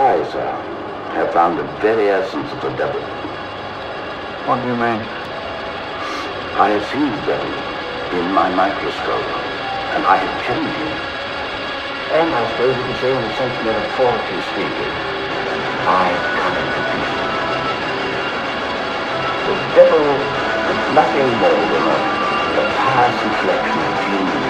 I, sir, have found the very essence of the devil. What do you mean? I have seized them in my microscope, and I have changed him. And I suppose you can say, in a sense, metaphorically speaking, I have cut him to pieces. The devil is nothing more than a pious reflection of genius